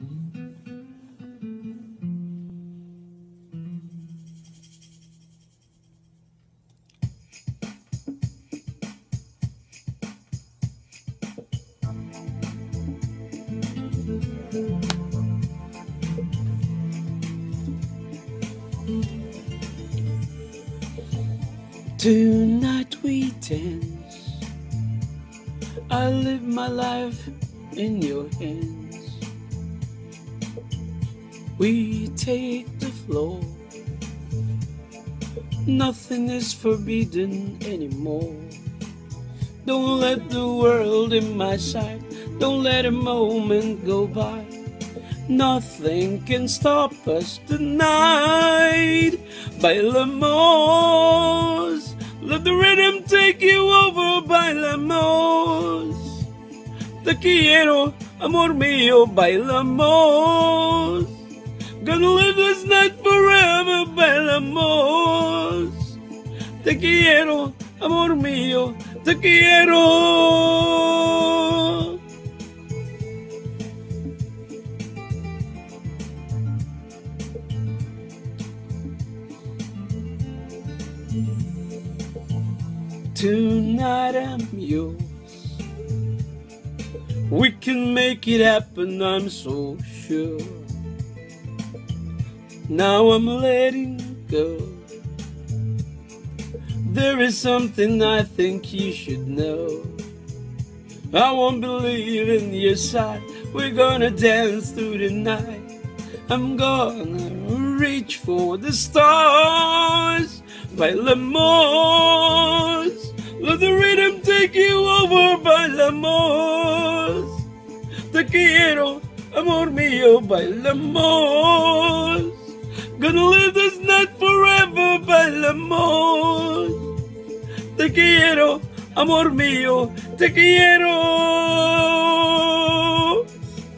Tonight we dance. I live my life in your hands. We take the floor. Nothing is forbidden anymore. Don't let the world in my sight. Don't let a moment go by. Nothing can stop us tonight. Bailamos. Let the rhythm take you over. Bailamos. Te quiero, amor mío. Bailamos. Gonna live this night forever. Bailamos. Te quiero, amor mío. Te quiero. Tonight I'm yours. We can make it happen, I'm so sure. Now I'm letting go. There is something I think you should know. I won't believe in your side. We're gonna dance through the night. I'm gonna reach for the stars. Bailamos. Let the rhythm take you over. Bailamos. Te quiero, amor mío. Bailamos. Gonna live this night forever. Bailamos. Te quiero, amor mío. Te quiero.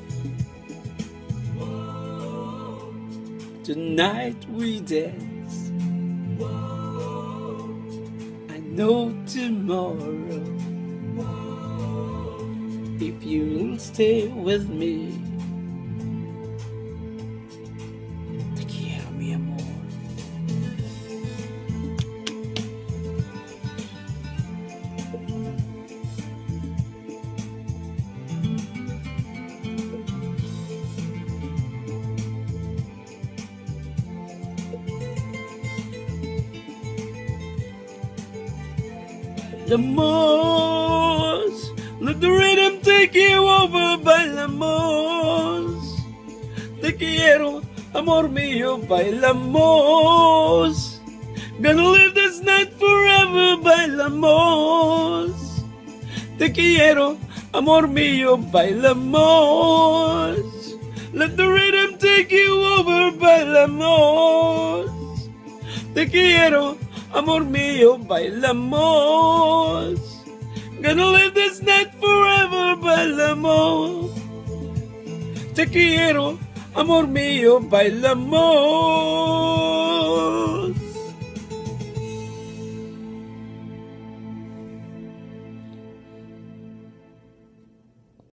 Tonight we dance. I know tomorrow, if you'll stay with me. Te quiero, mi amor. Bailamos, let the rhythm take you over. Bailamos, te quiero, amor mío. Bailamos, gonna live this night forever. Bailamos, te quiero, amor mío. Bailamos, let the rhythm take you over. Bailamos, te quiero, amor mío. Bailamos, gonna live this night forever. Bailamos, te quiero, amor mío. Bailamos.